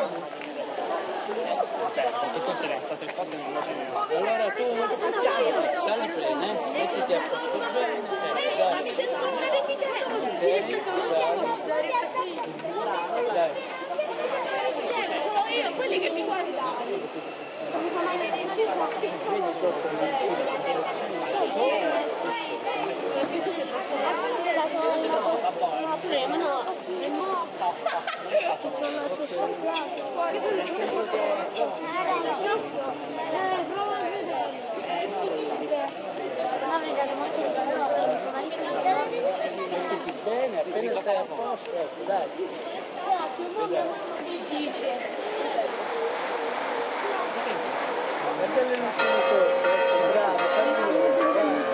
Perché tutte le altre cose non lo sono. Allora tu sali bene, mettiti a posto bene, sali. Dai. Sono io, quelli che mi guardano. Vieni sotto il bene, appena stai a posto, ecco, dai. Guarda le lucine sotto, ecco, bravo, fammi vedere, bravo.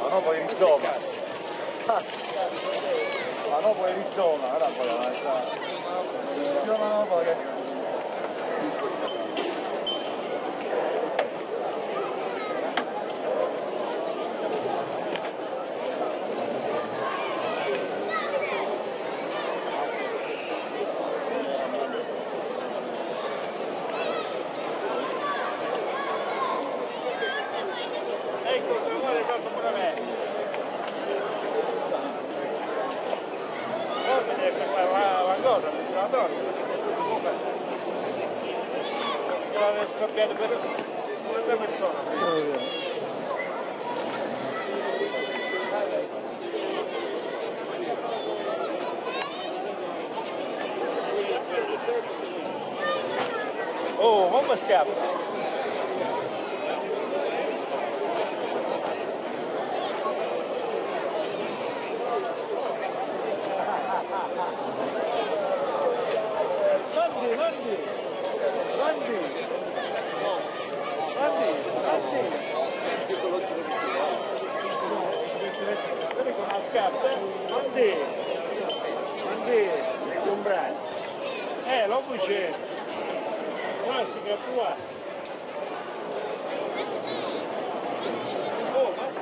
no poi rizoma. Ma no poi rizoma, ora poi la lascia. No, poi. Ecco, per vuole salsa pure a me. Poi mi deve fare la cosa, la torta. Comunque, io l'avevo scoppiato per 2 persone. Oh, come scappa? Lo cucino. Plastica tua. Oh, ma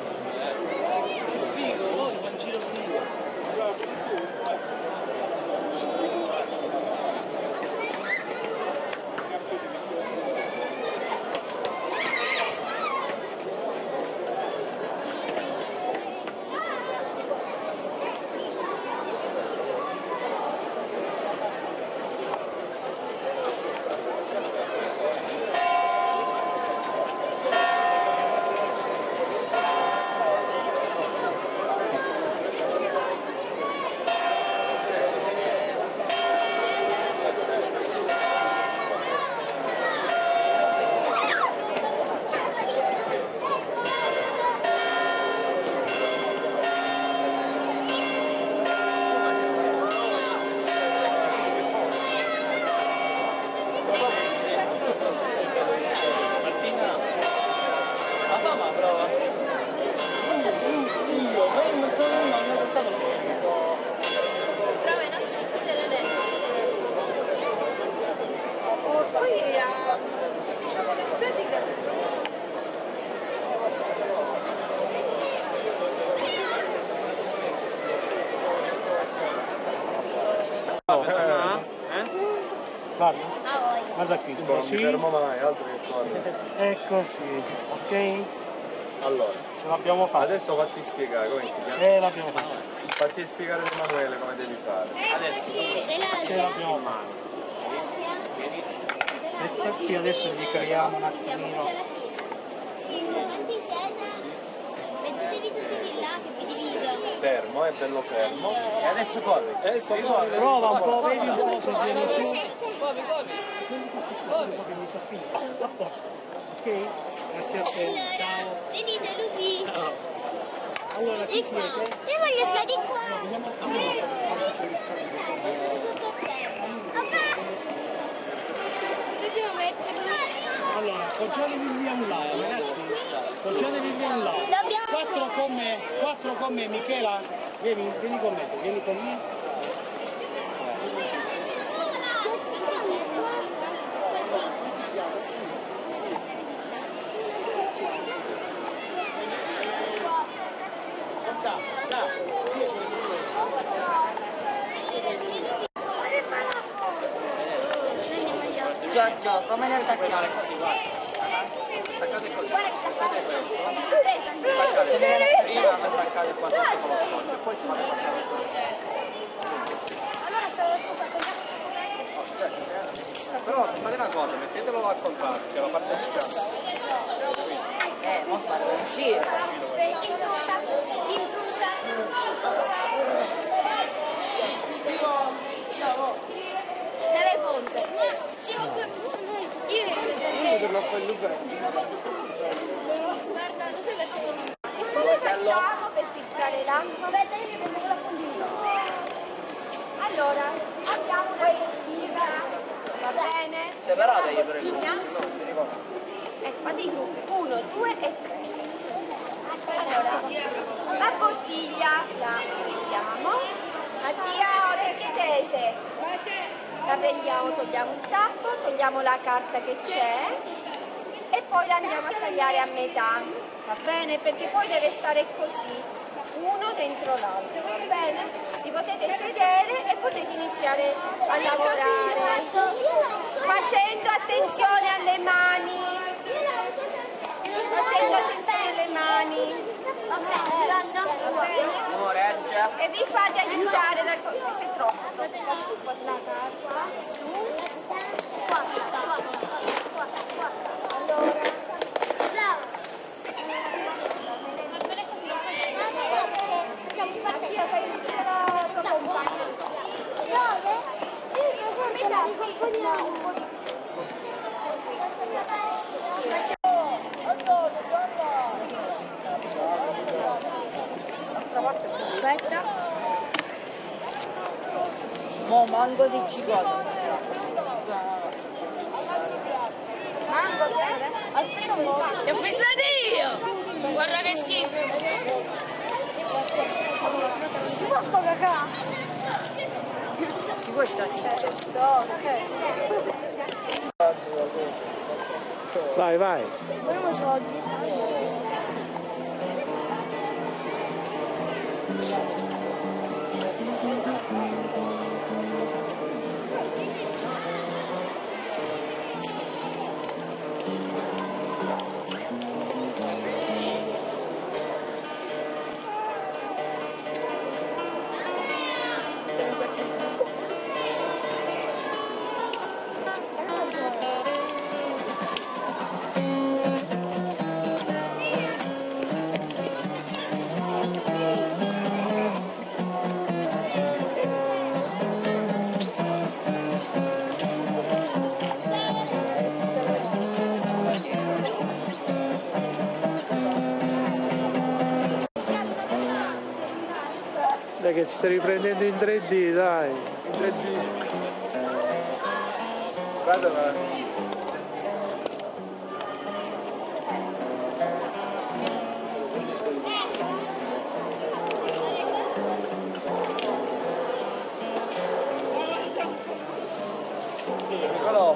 figo, noi mangino figo. Guarda qui, Non mi fermo mai, altro che correre. è così, ok? Allora, Ce l'abbiamo fatta. adesso fatti spiegare come ti chiami. L'abbiamo fatta. Fatti spiegare ad Emanuele come devi fare. Ce l'abbiamo fatta. Aspetta, qui adesso gli creiamo un attimino. Mettetevi tutti di là che vi divido. Fermo, è bello fermo. E adesso corri. Adesso corre. Prova un po', vedi un po' se vieni su. Corri. Che mi soffia. A posto. Ok? Grazie a te. Ciao. Venite, Lupi. Allora, chi siete? Io voglio stare di qua. Dobbiamo metterlo. Allora, poggiatevi via un lato, ragazzi. Poggiatevi via un lato. Quattro con me, Michela. Vieni con me, vieni con me. Giorgio, come le attacchiamo? Attaccate così. Attaccate questo. Prima attaccate qua sotto con lo scotch e poi ci fate passare lo scotch. Allora Però fate una cosa, mettetelo al contrario, c'è la parte di schiaccio. Non fare per uscire. Intrusa. Dai ponte. Io Per la fai Lupe. guarda, lo sai perché come facciamo per filtrare l'acqua? Aspetta, io mi prendo quella puntina. Allora, abbiamo una va bene? Separate io per il Linea. gruppo, no, mi ricordo. Fate i gruppi, 1, 2 e 3. Allora, base la prendiamo, togliamo il tappo, togliamo la carta che c'è e poi la andiamo a tagliare a metà, va bene? Perché poi deve stare così, uno dentro l'altro, va bene? Vi potete sedere e potete iniziare a lavorare, facendo attenzione alle mani, va bene? E vi fate aiutare da questo è troppo, sulla carta, Mo mango si ci cosa. mango Ti ho fissato io! Guarda che schifo! ci posso cacà? Chi vuoi sta zitto? Vai, vai. Vogliamo soldi? Dai che ti stai riprendendo in 3D, dai. In 3D. Guarda. Eccolo.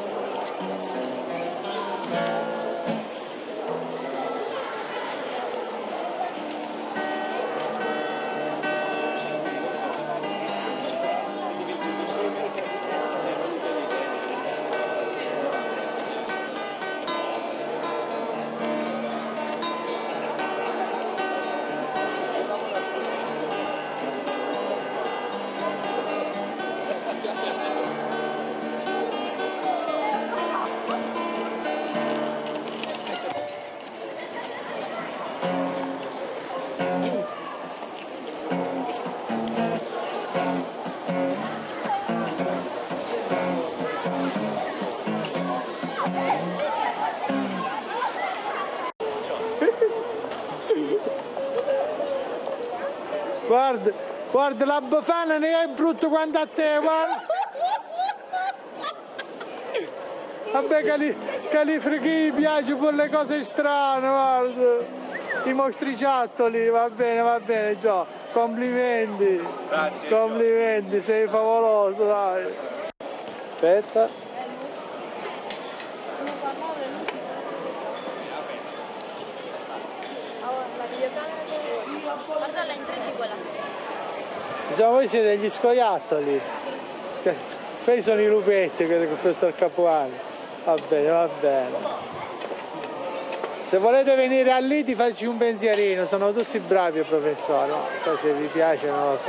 Guarda la befana ne è brutto quanto a te, guarda. Vabbè che li frighi piace per le cose strane, guarda. I mostriciattoli, va bene Gio. Complimenti. Grazie. Complimenti, sei favoloso, dai. Aspetta. Guardala in 3D quella. Diciamo voi siete degli scoiattoli. Questi sono i lupetti che il professor Capuani. Va bene. Se volete venire a lì ti faccio un pensierino, sono tutti bravi professori. Poi se vi piace non lo so.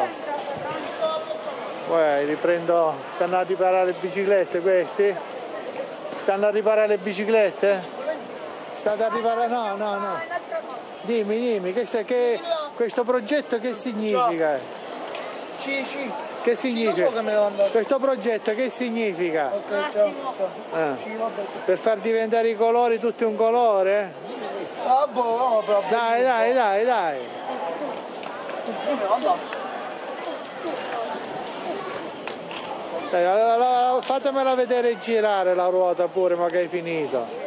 Poi riprendo. Stanno a riparare le biciclette questi? Stanno a riparare le biciclette? State a riparare? No. Dimmi, questo progetto che significa? Che significa? Questo progetto che significa? Per far diventare i colori tutti un colore? Dai. Allora, fatemela vedere e girare la ruota pure, ma che hai finito.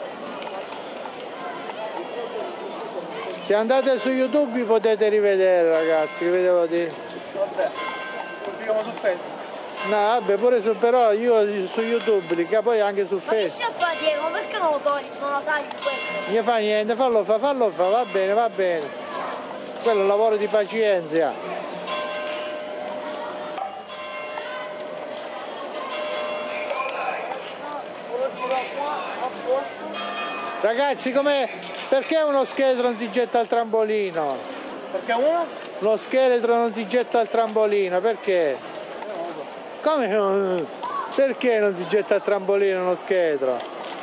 Se andate su YouTube potete rivedere, ragazzi, che vedevo di... Vabbè, pubblichiamo su Facebook. No, vabbè, pure su, però io su YouTube, che poi anche sul Ma che Facebook. si fa Diego? Perché non lo togli? Non lo tagli questo? Non gli fa niente, fallo fa, va bene, va bene. Quello è un lavoro di pazienza. Ragazzi, perché uno scheletro non si getta al trampolino? Perché uno? Lo scheletro non si getta al trampolino, perché? Come no? Perché non si getta al trampolino uno scheletro?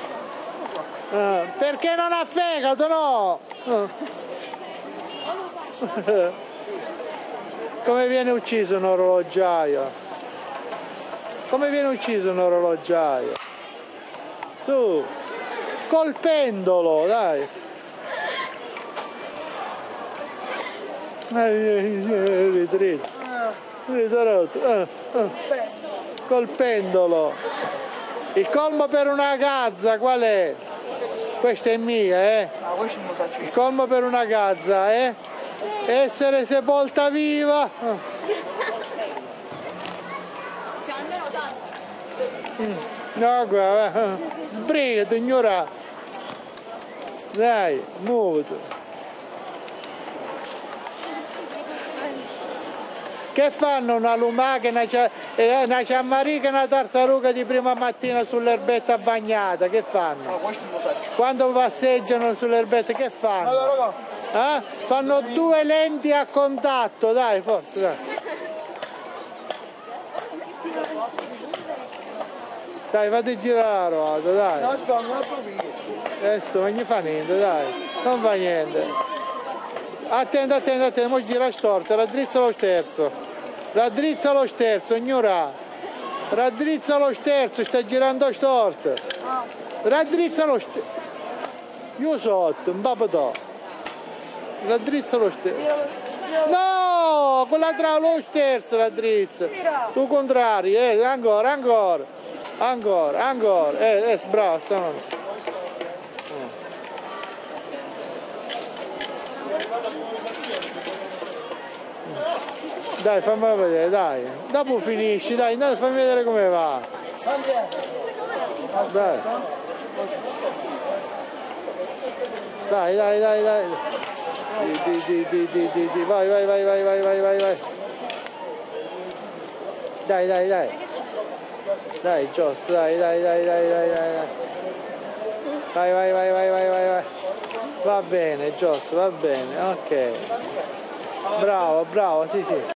Perché non ha fegato, no? Come viene ucciso un orologiaio? Come viene ucciso un orologiaio? Su, col pendolo, dai. Col pendolo. Il colmo per una gazza qual è? Questa è mia, Il colmo per una gazza, essere sepolta viva. No, guarda, sbrigati, ignora. Dai, muoviti. Che fanno una lumaca, una ciammarica e una tartaruga di prima mattina sull'erbetta bagnata? Che fanno? Quando passeggiano sull'erbetta che fanno? Fanno 2 lenti a contatto, dai, forse, dai. Dai, fate girare la ruota, dai. No, aspetta, non approfitti. Adesso non gli fa niente, dai. Non fa niente. Attento, mo gira storto, raddrizza lo sterzo. Raddrizza lo sterzo, ignora. Raddrizza lo sterzo, sta girando storto. Raddrizza lo sterzo. Io sotto, un papatò. Raddrizza lo sterzo. No, quella tra lo sterzo raddrizza. Tu contrario, ancora. Bravo, sono. Dai, fammelo vedere, dai. Dopo finisci, dai, fammi vedere come va. Dai. Dai. Vai. Dai. Dai, Joss, dai. Vai. Va bene, Joss, va bene, ok. Bravo, sì.